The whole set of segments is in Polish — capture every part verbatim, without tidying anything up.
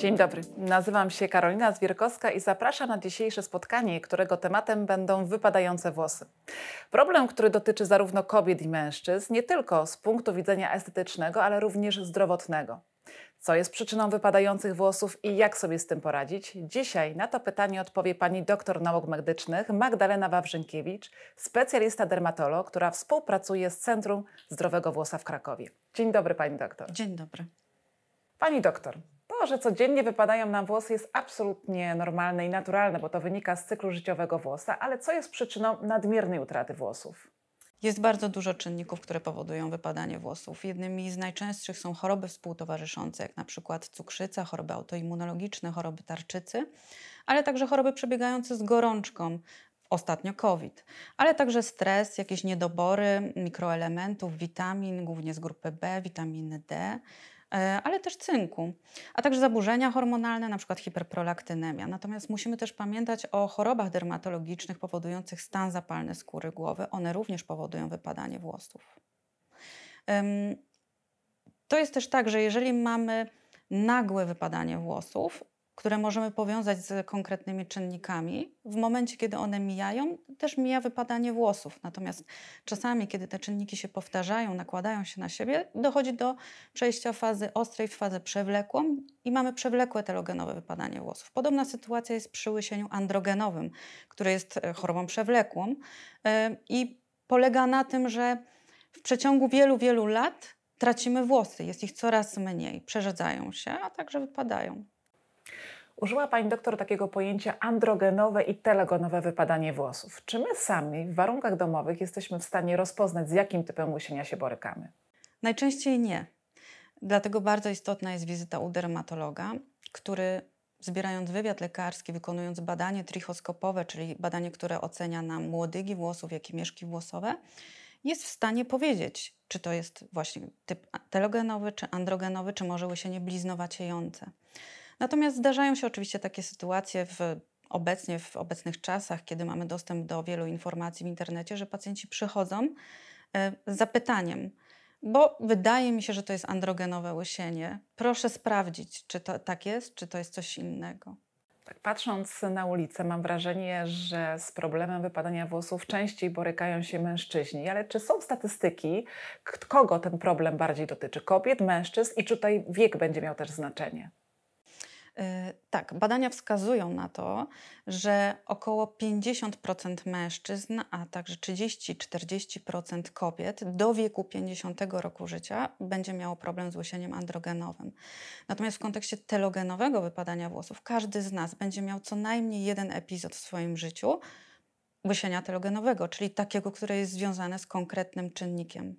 Dzień dobry, nazywam się Karolina Zwierkowska i zapraszam na dzisiejsze spotkanie, którego tematem będą wypadające włosy. Problem, który dotyczy zarówno kobiet i mężczyzn, nie tylko z punktu widzenia estetycznego, ale również zdrowotnego. Co jest przyczyną wypadających włosów i jak sobie z tym poradzić? Dzisiaj na to pytanie odpowie pani doktor nauk medycznych Magdalena Wawrzynkiewicz, specjalista dermatolog, która współpracuje z Centrum Zdrowego Włosa w Krakowie. Dzień dobry pani doktor. Dzień dobry. Pani doktor, to, że codziennie wypadają nam włosy, jest absolutnie normalne i naturalne, bo to wynika z cyklu życiowego włosa, ale co jest przyczyną nadmiernej utraty włosów? Jest bardzo dużo czynników, które powodują wypadanie włosów. Jednymi z najczęstszych są choroby współtowarzyszące, jak na przykład cukrzyca, choroby autoimmunologiczne, choroby tarczycy, ale także choroby przebiegające z gorączką, ostatnio COVID, ale także stres, jakieś niedobory mikroelementów, witamin, głównie z grupy B, witaminy D, ale też cynku, a także zaburzenia hormonalne, na przykład hiperprolaktynemia. Natomiast musimy też pamiętać o chorobach dermatologicznych powodujących stan zapalny skóry głowy. One również powodują wypadanie włosów. To jest też tak, że jeżeli mamy nagłe wypadanie włosów, które możemy powiązać z konkretnymi czynnikami, w momencie, kiedy one mijają, też mija wypadanie włosów. Natomiast czasami, kiedy te czynniki się powtarzają, nakładają się na siebie, dochodzi do przejścia fazy ostrej w fazę przewlekłą i mamy przewlekłe telogenowe wypadanie włosów. Podobna sytuacja jest przy łysieniu androgenowym, które jest chorobą przewlekłą i polega na tym, że w przeciągu wielu, wielu lat tracimy włosy. Jest ich coraz mniej, przerzedzają się, a także wypadają. Użyła pani doktor takiego pojęcia androgenowe i telogenowe wypadanie włosów. Czy my sami w warunkach domowych jesteśmy w stanie rozpoznać, z jakim typem łysienia się borykamy? Najczęściej nie. Dlatego bardzo istotna jest wizyta u dermatologa, który zbierając wywiad lekarski, wykonując badanie trichoskopowe, czyli badanie, które ocenia nam młodygi włosów, jak i mieszki włosowe, jest w stanie powiedzieć, czy to jest właśnie typ telogenowy, czy androgenowy, czy może łysienie bliznowaciejące. Natomiast zdarzają się oczywiście takie sytuacje w, obecnie w obecnych czasach, kiedy mamy dostęp do wielu informacji w internecie, że pacjenci przychodzą z zapytaniem, bo wydaje mi się, że to jest androgenowe łysienie. Proszę sprawdzić, czy to tak jest, czy to jest coś innego. Tak, patrząc na ulicę, mam wrażenie, że z problemem wypadania włosów częściej borykają się mężczyźni. Ale czy są statystyki, kogo ten problem bardziej dotyczy? Kobiet, mężczyzn i czy tutaj wiek będzie miał też znaczenie? Tak, badania wskazują na to, że około pięćdziesiąt procent mężczyzn, a także trzydzieści do czterdziestu procent kobiet do wieku pięćdziesiątego roku życia będzie miało problem z łysieniem androgenowym. Natomiast w kontekście telogenowego wypadania włosów każdy z nas będzie miał co najmniej jeden epizod w swoim życiu łysienia telogenowego, czyli takiego, które jest związane z konkretnym czynnikiem.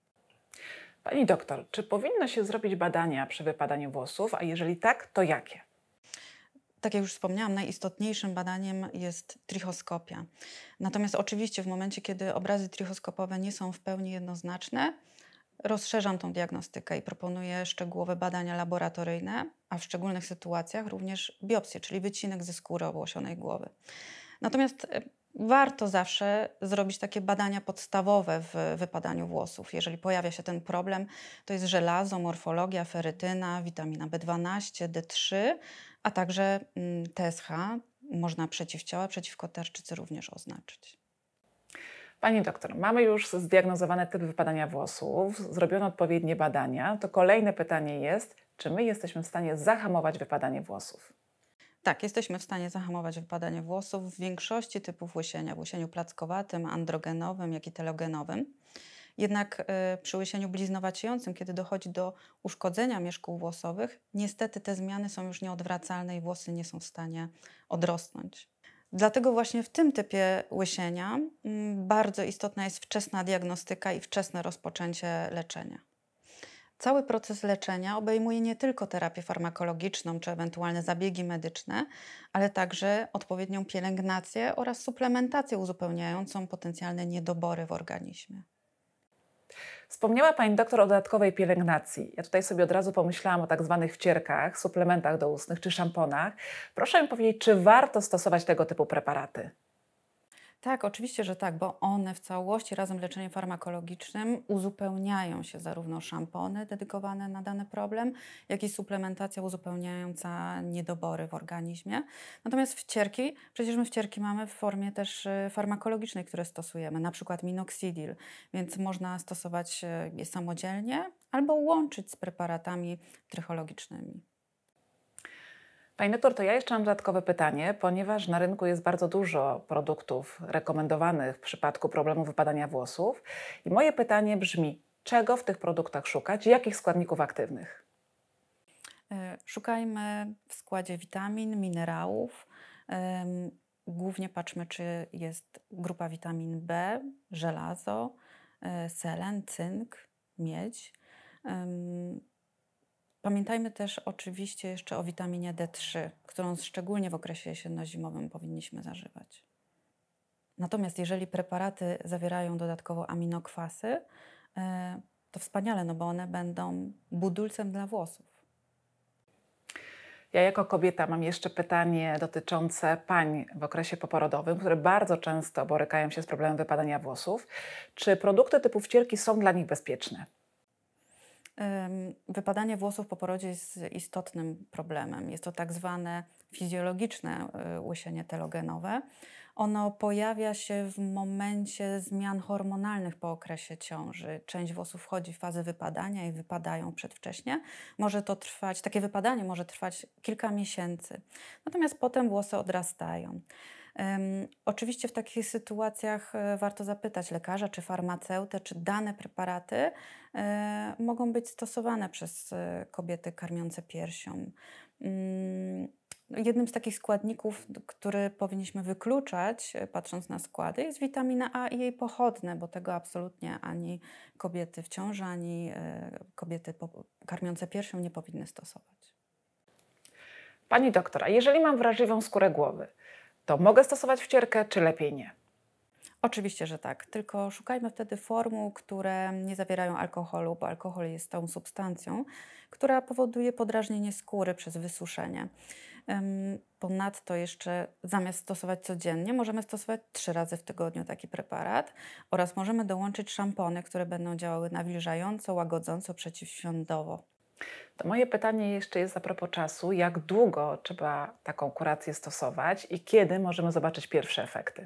Pani doktor, czy powinno się zrobić badania przy wypadaniu włosów, a jeżeli tak, to jakie? Tak jak już wspomniałam, najistotniejszym badaniem jest trichoskopia. Natomiast oczywiście w momencie, kiedy obrazy trichoskopowe nie są w pełni jednoznaczne, rozszerzam tą diagnostykę i proponuję szczegółowe badania laboratoryjne, a w szczególnych sytuacjach również biopsję, czyli wycinek ze skóry obłosionej głowy. Natomiast warto zawsze zrobić takie badania podstawowe w wypadaniu włosów. Jeżeli pojawia się ten problem, to jest żelazo, morfologia, ferytyna, witamina B dwanaście, D trzy, a także T S H. Można przeciwciała przeciwko tarczycy również oznaczyć. Pani doktor, mamy już zdiagnozowany typ wypadania włosów, zrobiono odpowiednie badania. To kolejne pytanie jest, czy my jesteśmy w stanie zahamować wypadanie włosów? Tak, jesteśmy w stanie zahamować wypadanie włosów w większości typów łysienia, w łysieniu plackowatym, androgenowym, jak i telogenowym. Jednak y, przy łysieniu bliznowaciejącym, kiedy dochodzi do uszkodzenia mieszków włosowych, niestety te zmiany są już nieodwracalne i włosy nie są w stanie odrosnąć. Dlatego właśnie w tym typie łysienia y, bardzo istotna jest wczesna diagnostyka i wczesne rozpoczęcie leczenia. Cały proces leczenia obejmuje nie tylko terapię farmakologiczną czy ewentualne zabiegi medyczne, ale także odpowiednią pielęgnację oraz suplementację uzupełniającą potencjalne niedobory w organizmie. Wspomniała pani doktor o dodatkowej pielęgnacji. Ja tutaj sobie od razu pomyślałam o tak zwanych wcierkach, suplementach doustnych czy szamponach. Proszę mi powiedzieć, czy warto stosować tego typu preparaty? Tak, oczywiście, że tak, bo one w całości razem z leczeniem farmakologicznym uzupełniają się, zarówno szampony dedykowane na dany problem, jak i suplementacja uzupełniająca niedobory w organizmie. Natomiast wcierki, przecież my wcierki mamy w formie też y, farmakologicznej, które stosujemy, na przykład minoxidil, więc można stosować y, je samodzielnie albo łączyć z preparatami trychologicznymi. Pani doktor, to ja jeszcze mam dodatkowe pytanie, ponieważ na rynku jest bardzo dużo produktów rekomendowanych w przypadku problemu wypadania włosów. I moje pytanie brzmi, czego w tych produktach szukać i jakich składników aktywnych? Y, Szukajmy w składzie witamin, minerałów. Ym, Głównie patrzmy, czy jest grupa witamin B, żelazo, y, selen, cynk, miedź. Ym, Pamiętajmy też oczywiście jeszcze o witaminie D trzy, którą szczególnie w okresie jesienno-zimowym powinniśmy zażywać. Natomiast jeżeli preparaty zawierają dodatkowo aminokwasy, y, to wspaniale, no bo one będą budulcem dla włosów. Ja jako kobieta mam jeszcze pytanie dotyczące pań w okresie poporodowym, które bardzo często borykają się z problemem wypadania włosów. Czy produkty typu wcierki są dla nich bezpieczne? Ym, Wypadanie włosów po porodzie jest istotnym problemem. Jest to tak zwane fizjologiczne y, łysienie telogenowe. Ono pojawia się w momencie zmian hormonalnych po okresie ciąży. Część włosów wchodzi w fazę wypadania i wypadają przedwcześnie. Może to trwać, takie wypadanie może trwać kilka miesięcy. Natomiast potem włosy odrastają. Ym, oczywiście w takich sytuacjach y, warto zapytać lekarza czy farmaceutę, czy dane preparaty y, mogą być stosowane przez y, kobiety karmiące piersią. Ym, Jednym z takich składników, d- który powinniśmy wykluczać, y, patrząc na składy, jest witamina A i jej pochodne, bo tego absolutnie ani kobiety w ciąży, ani y, kobiety po- karmiące piersią nie powinny stosować. Pani doktor, a jeżeli mam wrażliwą skórę głowy, to mogę stosować wcierkę, czy lepiej nie? Oczywiście, że tak, tylko szukajmy wtedy formuł, które nie zawierają alkoholu, bo alkohol jest tą substancją, która powoduje podrażnienie skóry przez wysuszenie. Ym, Ponadto jeszcze zamiast stosować codziennie, możemy stosować trzy razy w tygodniu taki preparat oraz możemy dołączyć szampony, które będą działały nawilżająco, łagodząco, przeciwświądowo. To moje pytanie jeszcze jest a propos czasu. Jak długo trzeba taką kurację stosować i kiedy możemy zobaczyć pierwsze efekty?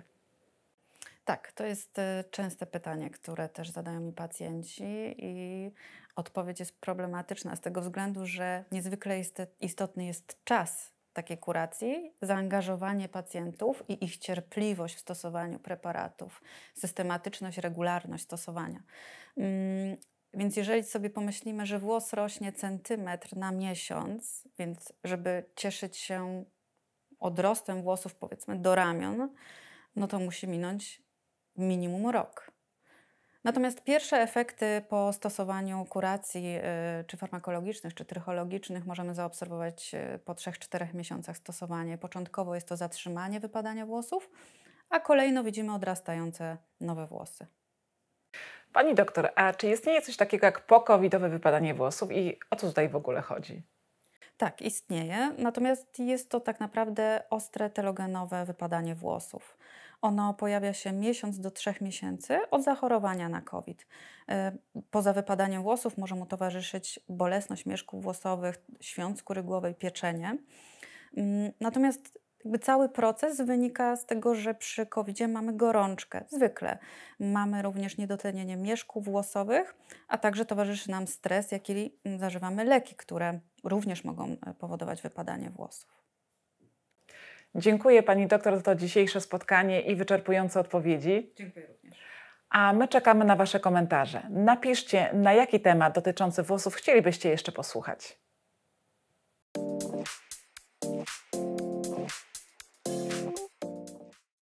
Tak, to jest e, częste pytanie, które też zadają mi pacjenci i odpowiedź jest problematyczna z tego względu, że niezwykle ist- istotny jest czas takiej kuracji, zaangażowanie pacjentów i ich cierpliwość w stosowaniu preparatów, systematyczność, regularność stosowania. Mm, Więc jeżeli sobie pomyślimy, że włos rośnie centymetr na miesiąc, więc żeby cieszyć się odrostem włosów powiedzmy do ramion, no to musi minąć minimum rok. Natomiast pierwsze efekty po stosowaniu kuracji y, czy farmakologicznych, czy trychologicznych możemy zaobserwować y, po trzech czterech miesiącach stosowania. Początkowo jest to zatrzymanie wypadania włosów, a kolejno widzimy odrastające nowe włosy. Pani doktor, a czy istnieje coś takiego jak pokowidowe wypadanie włosów i o co tutaj w ogóle chodzi? Tak, istnieje, natomiast jest to tak naprawdę ostre telogenowe wypadanie włosów. Ono pojawia się miesiąc do trzech miesięcy od zachorowania na COVID. E, Poza wypadaniem włosów może mu towarzyszyć bolesność mieszków włosowych, świąt skóry głowej, pieczenie. Mm, Natomiast jakby cały proces wynika z tego, że przy kowidzie mamy gorączkę, zwykle. Mamy również niedotlenienie mieszków włosowych, a także towarzyszy nam stres, jak i mm, zażywamy leki, które również mogą e, powodować wypadanie włosów. Dziękuję Pani doktor za to dzisiejsze spotkanie i wyczerpujące odpowiedzi. Dziękuję również. A my czekamy na Wasze komentarze. Napiszcie, na jaki temat dotyczący włosów chcielibyście jeszcze posłuchać.